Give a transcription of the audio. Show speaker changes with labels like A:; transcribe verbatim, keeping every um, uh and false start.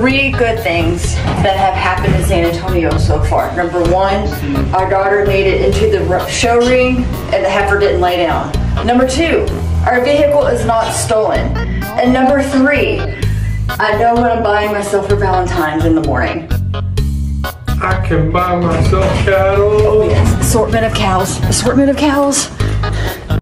A: three good things that have happened in San Antonio so far. Number one, our daughter made it into the show ring and the heifer didn't lay down. Number two, our vehicle is not stolen. And number three, I know what I'm buying myself for Valentine's in the morning.
B: I can buy myself cattle.
A: Oh yes, assortment of cows, assortment of cows.